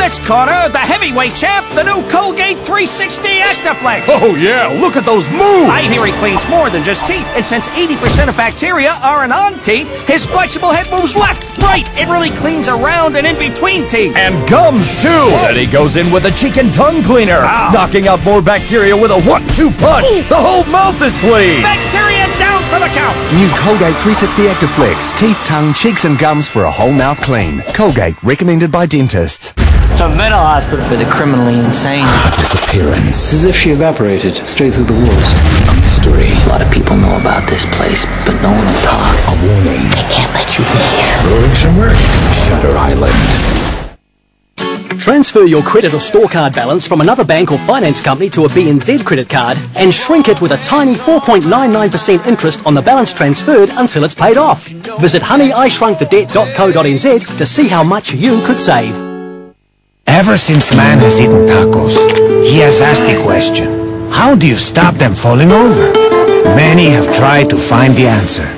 this corner, the heavyweight champ, the new Colgate 360 Actiflex. Oh yeah, look at those moves! I hear he cleans more than just teeth, and since 80% of bacteria aren't on teeth, his flexible head moves left, right. It really cleans around and in between teeth. And gums too! Then he goes in with a cheek and tongue cleaner, knocking out more bacteria with a 1-2 punch. The whole mouth is clean! Bacteria down for the count. New Colgate 360 Actiflex. Teeth, tongue, cheeks and gums for a whole mouth clean. Colgate, recommended by dentists. It's a mental hospital for the criminally insane. A disappearance. It's as if she evaporated straight through the walls. A mystery. A lot of people know about this place, but no one will talk. A warning. They can't let you leave. Brewing some work. Shutter Island. Transfer your credit or store card balance from another bank or finance company to a BNZ credit card and shrink it with a tiny 4.99% interest on the balance transferred until it's paid off. Visit honeyishrunkthedebt.co.nz to see how much you could save. Ever since man has eaten tacos, he has asked the question, how do you stop them falling over? Many have tried to find the answer.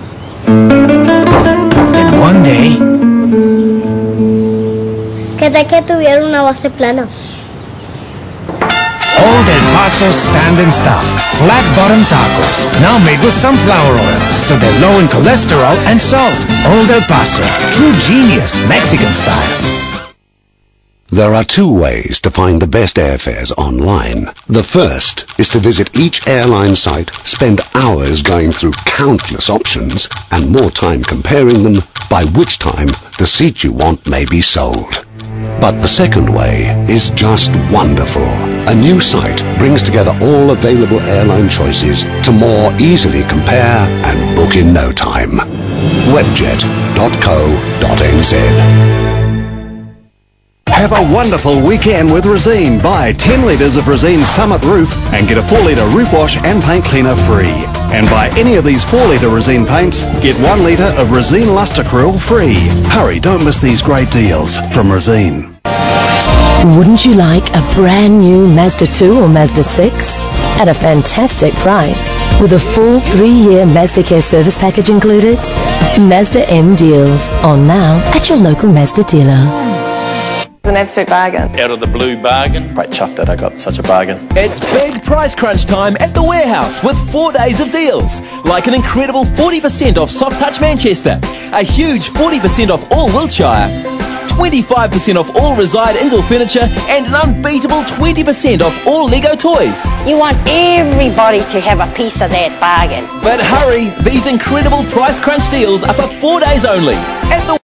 Then one day, ¿Qué tal que tuviera una base plana? Old El Paso's stand and stuff, flat-bottom tacos, now made with sunflower oil, so they're low in cholesterol and salt. Old El Paso, true genius, Mexican style. There are two ways to find the best airfares online. The first is to visit each airline site, spend hours going through countless options, and more time comparing them, by which time the seat you want may be sold. But the second way is just wonderful. A new site brings together all available airline choices to more easily compare and book in no time. Webjet.co.nz. Have a wonderful weekend with Resene. Buy 10 litres of Resene Summit Roof and get a 4-litre roof wash and paint cleaner free. And buy any of these 4-litre Resene paints, get 1 litre of Resene Lustre Krill free. Hurry, don't miss these great deals from Resene. Wouldn't you like a brand new Mazda 2 or Mazda 6? At a fantastic price, with a full 3-year Mazda Care service package included? Mazda M deals on now at your local Mazda dealer. It's an absolute bargain. Out of the blue bargain. Quite chuffed that I got such a bargain. It's big price crunch time at the Warehouse with 4 days of deals. Like an incredible 40% off Soft Touch Manchester, a huge 40% off all Wiltshire, 25% off all Reside indoor furniture, and an unbeatable 20% off all Lego toys. You want everybody to have a piece of that bargain. But hurry, these incredible price crunch deals are for 4 days only at the